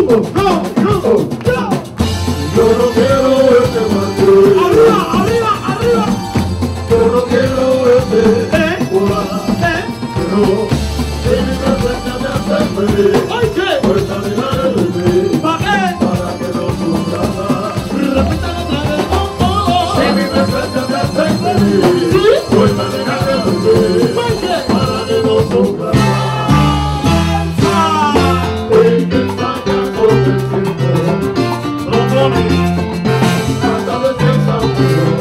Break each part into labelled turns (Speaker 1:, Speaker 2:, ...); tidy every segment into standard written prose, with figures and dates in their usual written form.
Speaker 1: Yo no quiero verte marchar.
Speaker 2: Arriba, arriba, arriba.
Speaker 1: Yo no quiero verte volar. Pero en mi presencia me hace feliz.
Speaker 2: Oye,
Speaker 1: Pues caminar en mí
Speaker 2: ¿para qué?
Speaker 1: para que no sufra más.
Speaker 2: Repítalo otra vez.
Speaker 1: Si mi presencia me hace feliz, pues caminar en mí para que no sufra más. El que saca con el tiempo, no pone hasta descansación.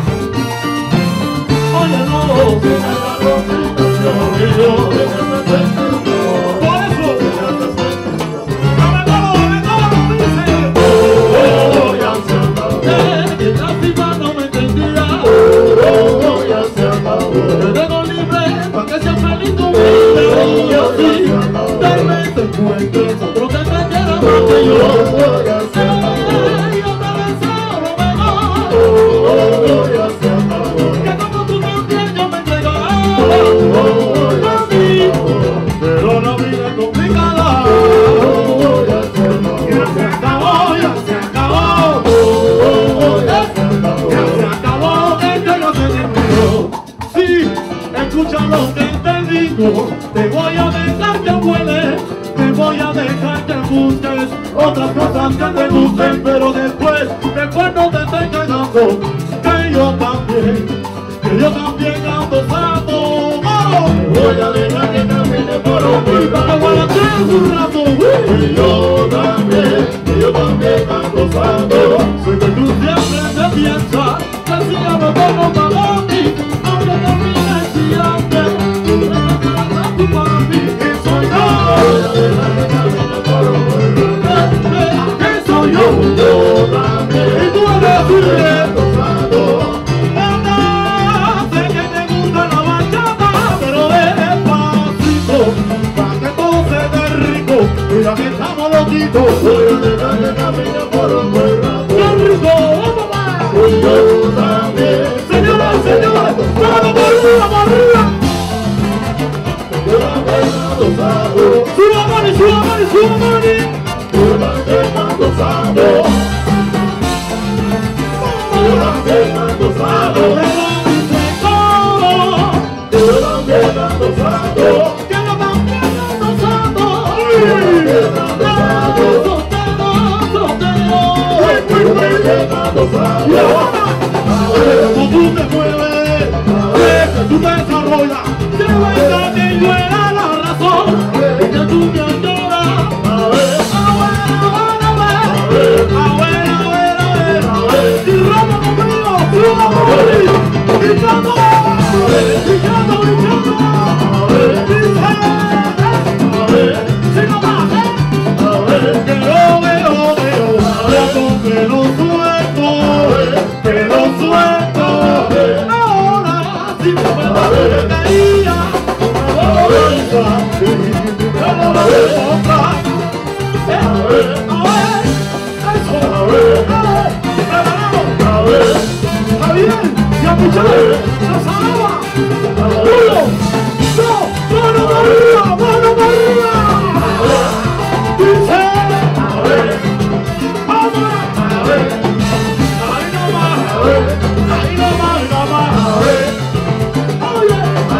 Speaker 2: Oye, no.
Speaker 1: Que haga concentración y yo que me presente un amor.
Speaker 2: Por eso.
Speaker 1: Que me hace sentir amor.
Speaker 2: Dame todo, dice.
Speaker 1: Ya se acabó.
Speaker 2: Que lástima no me entendirá.
Speaker 1: Ya se acabó.
Speaker 2: Te dejo libre para que seas feliz tu vida. Y así, tal vez te encuentres otro que te quiera más que yo.
Speaker 1: Ya se acabó.
Speaker 2: Yo te deseo lo mejor.
Speaker 1: Ya se acabó.
Speaker 2: Que como tú también yo me entrego a
Speaker 1: Ya
Speaker 2: mí.
Speaker 1: se acabó.
Speaker 2: Pero la vida es complicada.
Speaker 1: Ya se acabó.
Speaker 2: Ya se acabó, ya se acabó.
Speaker 1: Ya se acabó.
Speaker 2: Ya se acabó, esto no se terminó. Sí, escucha lo que te digo. Te voy a dejar que vueles. Te voy a dejar que busques otras cosas que te gusten. Pero después no te estés quedando. Que yo también ando sano.
Speaker 1: Voy a dejar que camine por un
Speaker 2: Te voy a hacer un rato.
Speaker 1: y yo también ando sano.
Speaker 2: Sé que tú siempre te piensas que si hablo como para mí, aunque termines tirante, tú eres tú para mí. ¿Qué soy yo?
Speaker 1: Voy a dejar que camine por un
Speaker 2: ¿Qué soy yo?
Speaker 1: yo también
Speaker 2: Y tú eres libre.
Speaker 1: ando sano.
Speaker 2: Nada, sé que te gusta la bachata, pero despacito, para que todo se dé rico. Mira que estamos loquitos.
Speaker 1: Voy a dejar que camine por un buen rato.
Speaker 2: ¡Qué rico! ¡Vamos,
Speaker 1: Y yo también.
Speaker 2: señoras, señores! ¡Vamos por arriba, por arriba!
Speaker 1: Yo también ando sano.
Speaker 2: ¡Suba money, suba money, suba money!
Speaker 1: Yo también ando sano. Yo también ando sano. Yo también ando sano.
Speaker 2: ¡Que lo también ando sano!
Speaker 1: Yo también ando sano.
Speaker 2: Y ahora, como tú te mueves, que tú te desarrollas, que venga que yo era la razón, y que tú me adoras. A ver, y roba conmigo, suba conmigo, gritando, gritando, gritando, si no más, que lo veo, que lo suelto, ahora si me puedo ver caía, Javier, y a Michelle, la salva. 1, 2, mano para arriba, mano para arriba. Dice, vamos, ahí nomás, ahí nomás, oye,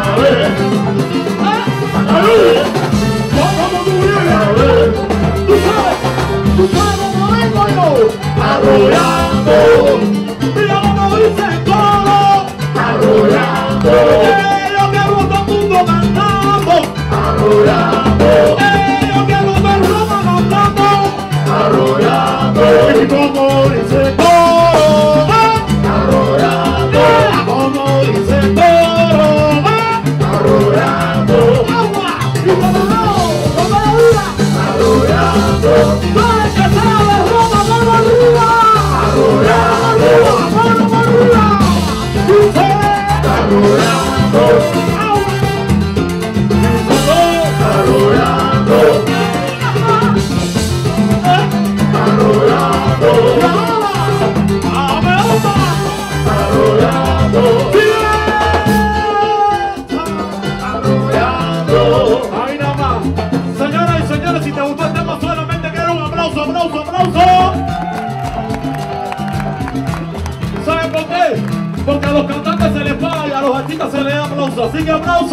Speaker 2: ¿cómo tú vienes? Tú sabes cómo vengo yo, arrollando, mira cómo dice el coro,
Speaker 1: Arrollando.
Speaker 2: yo quiero todo el mundo cantando,
Speaker 1: Arrollando.
Speaker 2: yo quiero ver Roma cantando,
Speaker 1: Arrollando.
Speaker 2: y como dice el coro,
Speaker 1: Arrollando.
Speaker 2: como dice el coro,
Speaker 1: Arrollando.
Speaker 2: agua, y como no, como la vida,
Speaker 1: Arrollando.
Speaker 2: no es que sabe Roma, vamos arriba,
Speaker 1: Arrollando.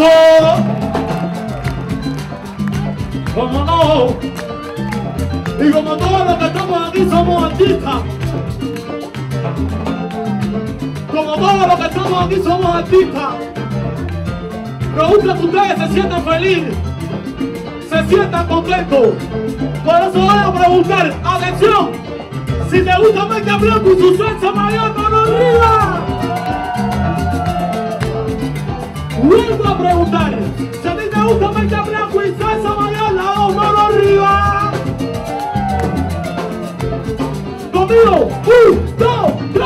Speaker 2: aplauso. Como no. Y como todos los que estamos aquí somos artistas. Como todos los que estamos aquí somos artistas. Me gusta que ustedes se sientan felices. Se sientan contentos. Por eso voy a preguntar, atención, si te gusta Marca Blanco y su salsa mayor, mano arriba. Vuelvo a preguntar, si a ti te gusta Marca Blanco y salsa mayor, la dos, mano arriba. Conmigo, 1, 2, 3.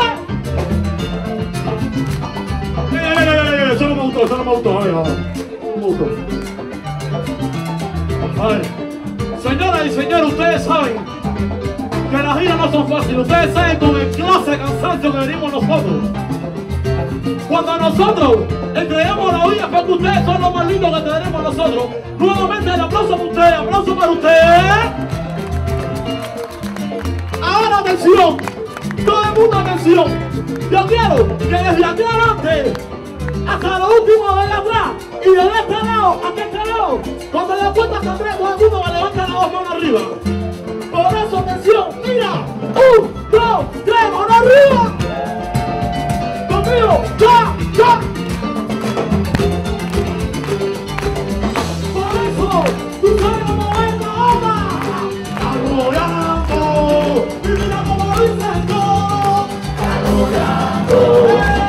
Speaker 2: Eso no me gustó, eso no me gustó. Ay, no me gustó. Ay. Señoras y señores, ustedes saben que las giras no son fáciles. Ustedes saben con el clase de cansancio que venimos nosotros. Cuando nosotros entregamos la vida, porque ustedes son los más lindos que tenemos nosotros. Nuevamente el aplauso para ustedes, aplauso para ustedes. Ahora atención, todo el mundo atención. Yo quiero que desde aquí adelante hasta lo último de atrás y de este lado hasta este lado, cuando le cuenta hasta 3, todo el mundo va a levantar las dos manos arriba. Por eso, atención, mira, 1, 2, 3, mano arriba. Conmigo, ya, ya. Por eso, tú sabes cómo es la onda. Arrollando, y mira cómo dice todo. Arrollando.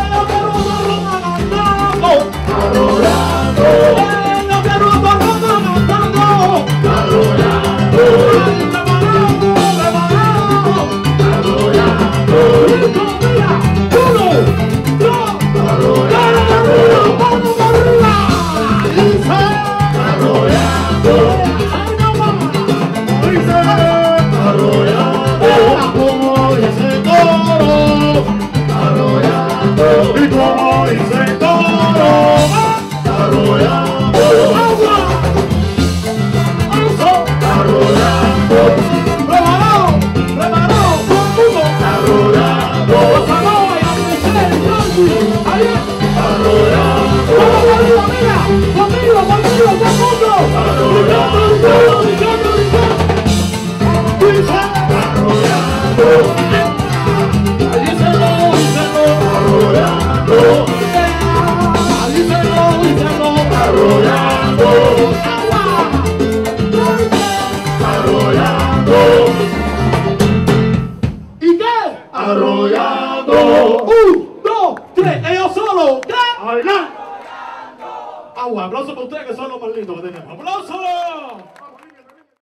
Speaker 2: Arrollando. 1, 2, 3. Ellos solo. Adelante. Agua. Aplausos para ustedes que son los más lindos que tenemos. ¡Aplausos!